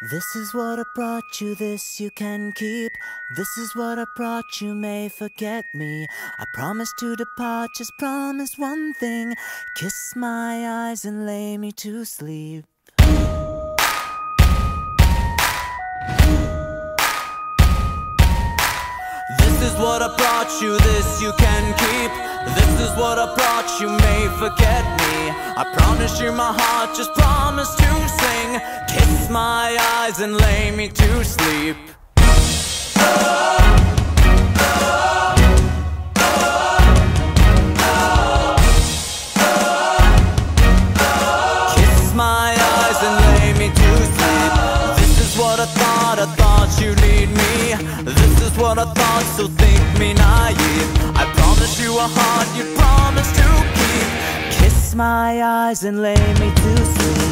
This is what I brought you, this you can keep. This is what I brought you, may forget me. I promise to depart, just promise one thing. Kiss my eyes and lay me to sleep. This is what I brought you, this you can keep. This is what I brought you, may forget me. I promise you my heart, just promise to sing. Kiss my eyes and lay me to sleep. Kiss my eyes and lay me to sleep. This is what I thought you'd need me. This is what I thought, so think me naive. I promise you a heart you promise to keep. Kiss my eyes and lay me to sleep.